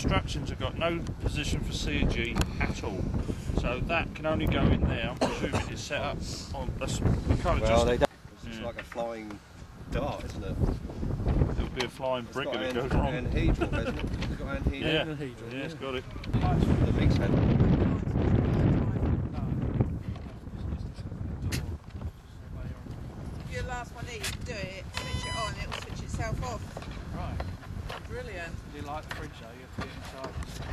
instructions have got no position for C and G at all. So that can only go in there. I'm presuming it's set up on. We can't well, just. It's like a flying dart, isn't it? It'll be a flying brick if it goes wrong. wrong. Anhedral, hasn't it? It's got anhedral. Yeah, it's got it. The big head. Your last one there, you can do it, switch it on, it will switch itself off. Right. Brilliant. You like the fridge though, you have to get inside.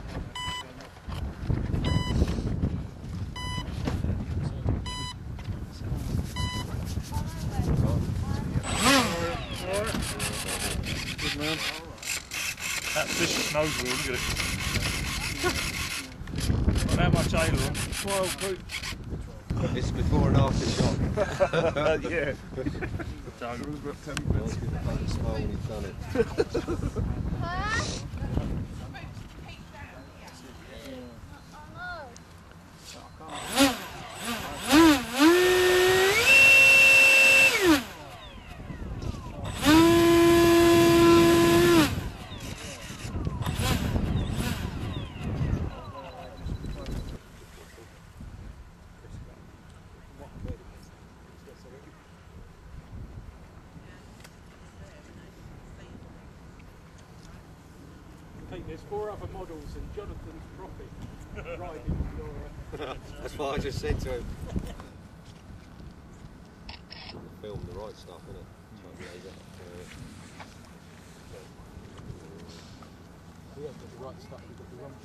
Good man. That vicious nose wheel, look at it. How much aileron? 12 quid. It's before and after shot. Yeah. Well, give it a fucking smile when you've done it. There's 4 other models and Jonathan's Profit riding Laura. That's what I just said to him. Film the right stuff, innit? We haven't got the right stuff, we've got the wrong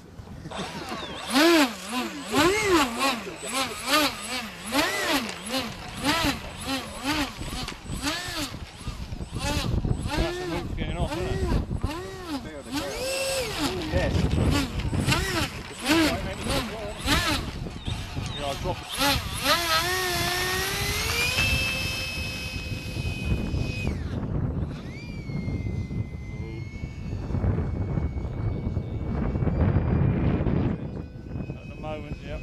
That's the roof getting off, isn't it? Yes. Yeah, I'll drop it. At the moment, yep.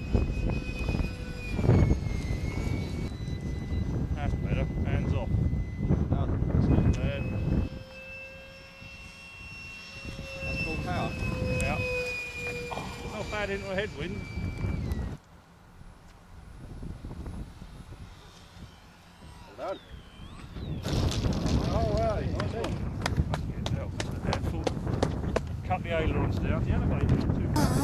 That's better. Hands off. There. That's full power. Yeah. Not bad into a headwind. Well done. Oh, right. Cut the ailerons down. The elevator not too bad.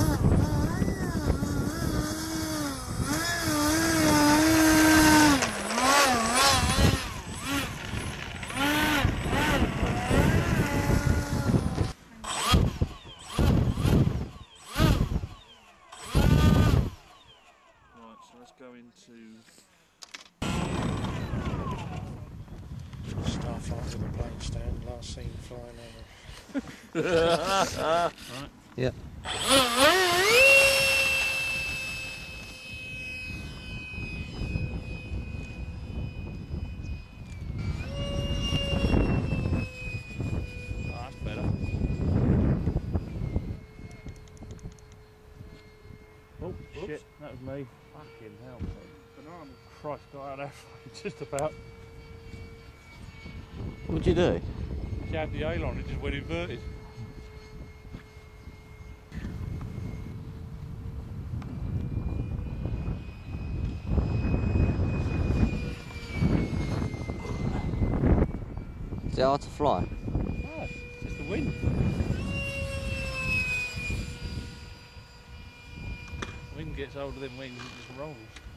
Right, so let's go into Starfighter with a plane stand, last seen flying over. right. Yeah. Oh, that's better. Oh, shit, that was me. Fucking hell. Banana. Christ, got out that just about. What'd you do? Jabbed the aileron, it just went inverted. Is it hard to fly? Oh, it's just the wind. Wind gets hold of them wings, it just rolls.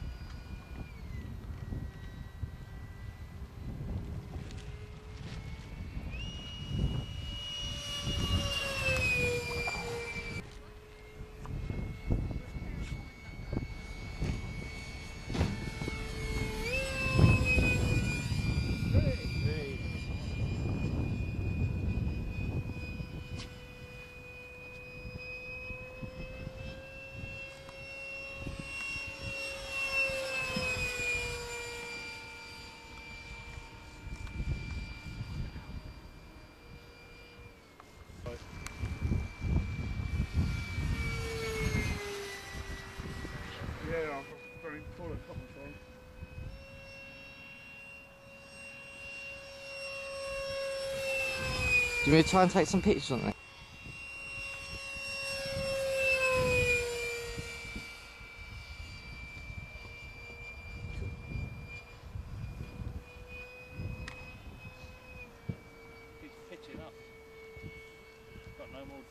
Yeah, I'm very full of cotton swab. Do you want me to try and take some pictures on it?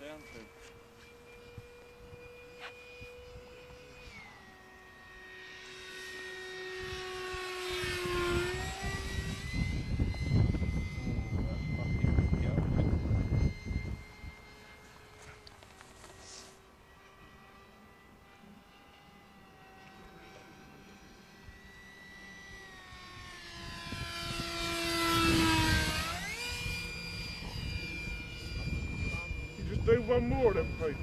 down to. You just do one more then, Pete.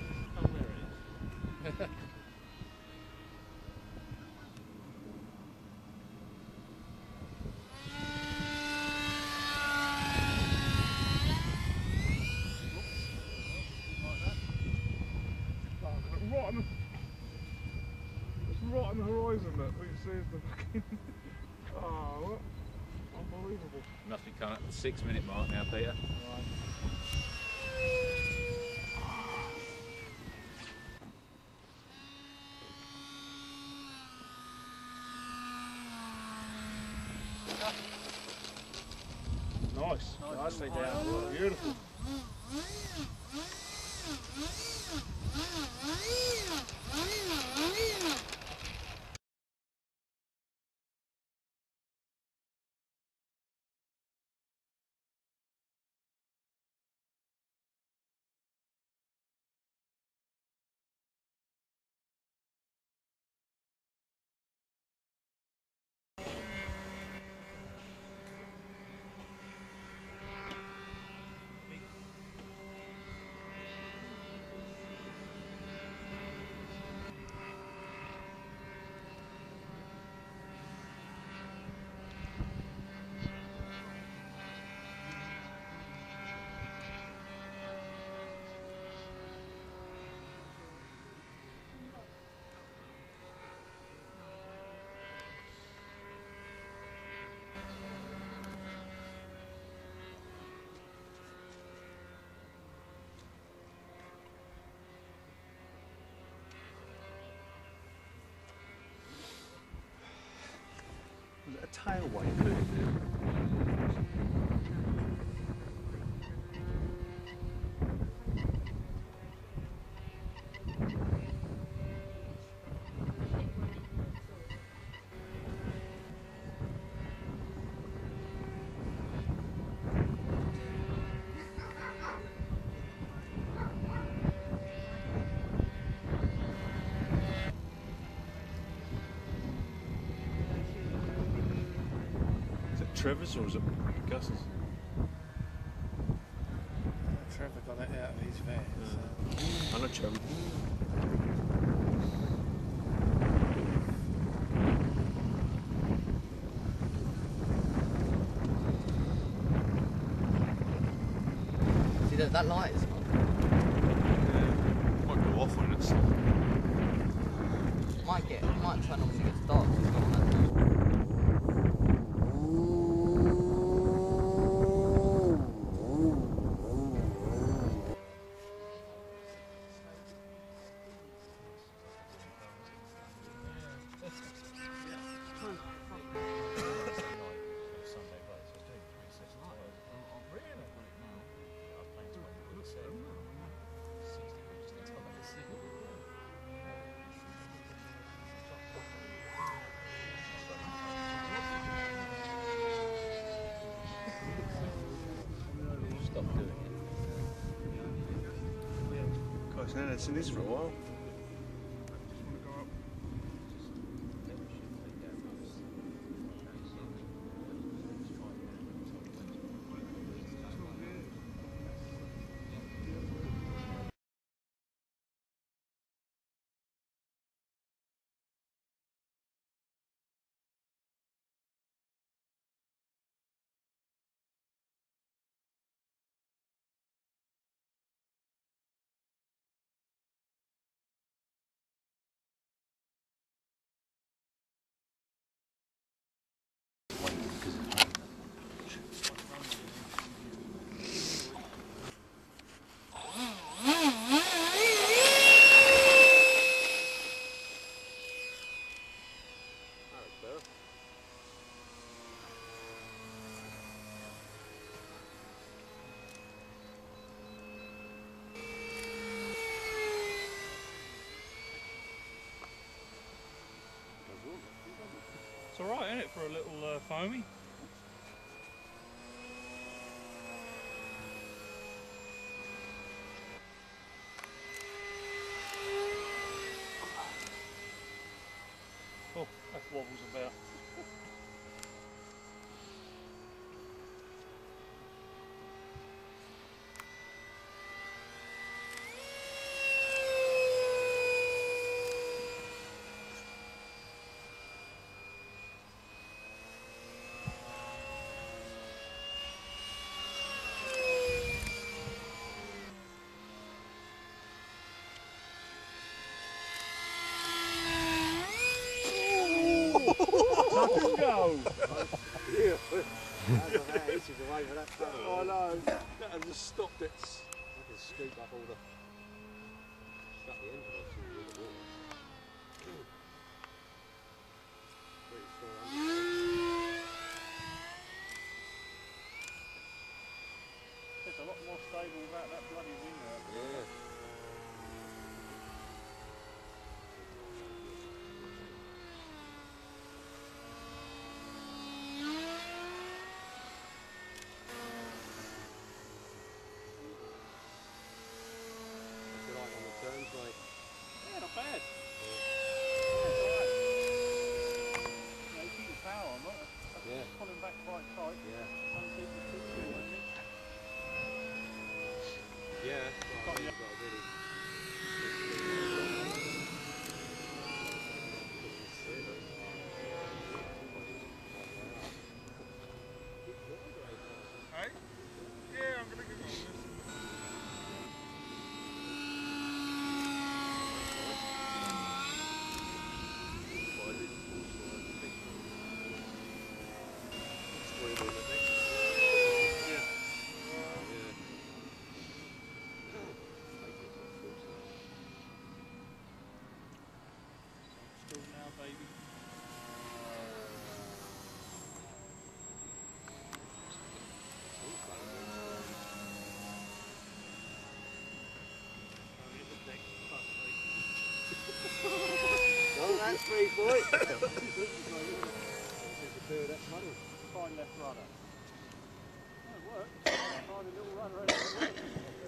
Right on the, it's right on the horizon that we see is the fucking. Oh, what? Unbelievable. Must be coming up to the 6 minute mark now, Peter. Nice. Nicely down. Beautiful. Was it a tailway move? Is it Trevor's or is it Gus's? Trevor got it out of his van. I know Trevor. See that light is on? Might go off when it's. Might turn on when it gets dark. It's not on that time. Stop doing it. Gosh, now it's in this for a while. It's alright, isn't it, for a little foamy? Oh, that wobbles about. Go! Yeah. Oh no, that had just stopped it. I can scoop up all the... Shut the engine off so you can get the water. Pretty sure It's a lot more stable without that bloody wing there. Yeah. What's it like on the turns, mate? Yeah, not bad. Yeah, keep the power on, not Yeah. pulling back quite tight. Yeah. Some people still do it, I think. Yeah, well, Got you've got to really... Hey? Yeah, I'm gonna give it this. Still now, baby. No, that's free, boy. That's money. Fine left rudder. Oh, it worked. Find a little rudder.